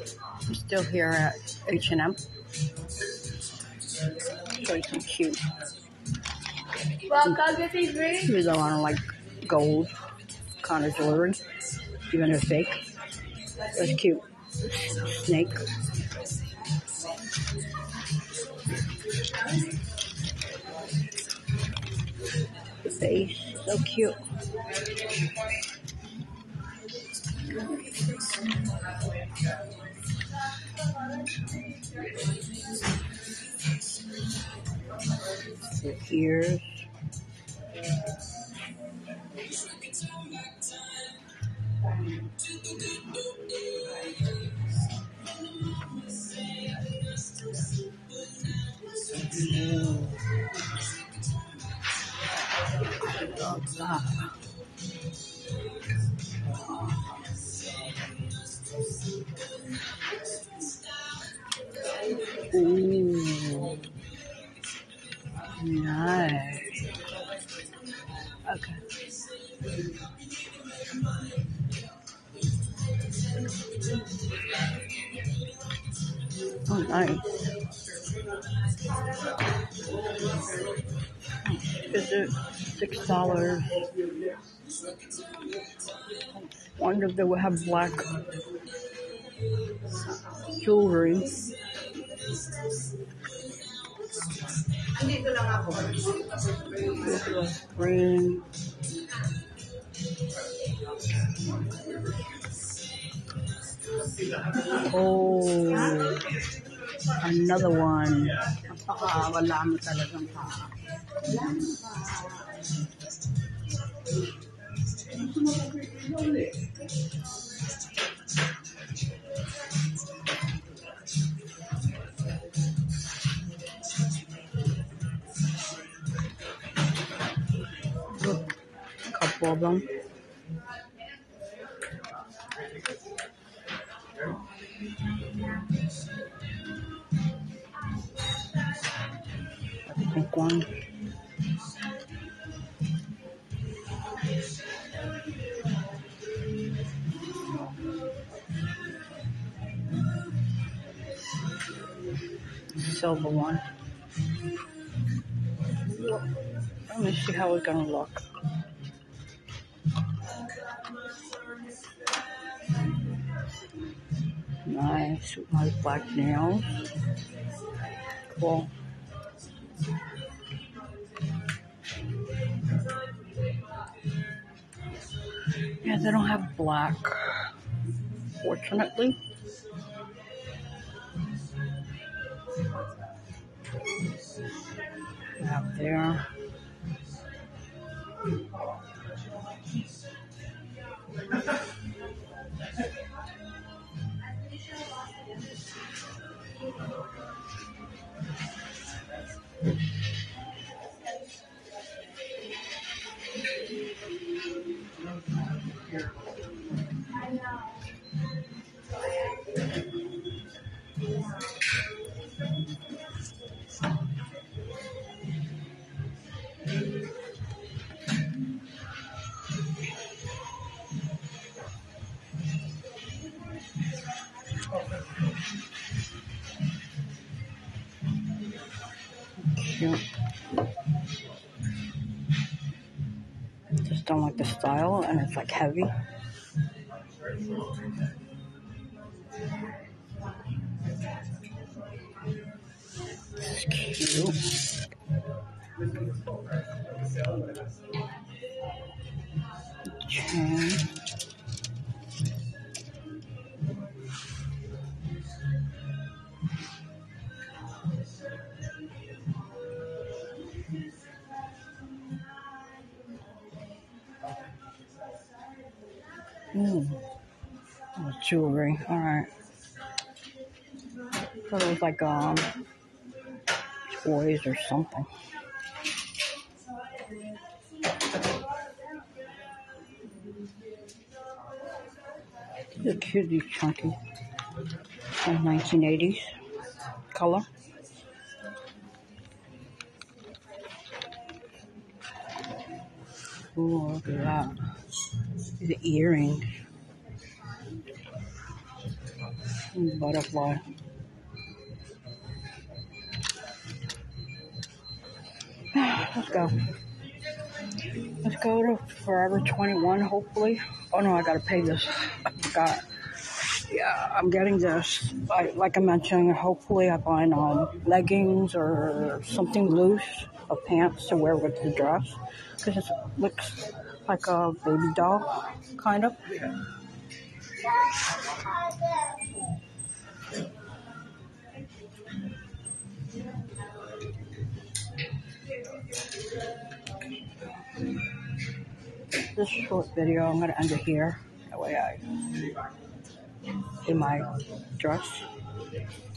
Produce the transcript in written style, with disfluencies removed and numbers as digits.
I'm still here at H&M. Show you some cute. Even though I don't like gold kind of jewelry, even if fake. It's cute. Snake. The face, so cute. The ears. Ooh. Nice. Okay. Oh, nice. Is it $6? Wonder if they would have black jewelry. Green. Oh, another one. Wala mo talagang pa. Couple of them. I think one. Silver one. Let me see how it's gonna look. Nice with my black nails. Cool. Yeah, they don't have black, fortunately. Out there. Cute. Just don't like the style, and it's like heavy. It's cute. Chain. Oh, jewelry. All right. Thought it was like toys or something. Look cute, these chunky. 1980s color. Ooh, look at that. The earrings. Butterfly. Let's go. Let's go to Forever 21, hopefully. Oh no, I gotta pay this. I forgot. Yeah, I'm getting this. Like I mentioned, hopefully I find leggings or something loose, or pants to wear with the dress. Because it looks like a baby doll, kind of. This short video, I'm going to end it here. That way I, in my dress.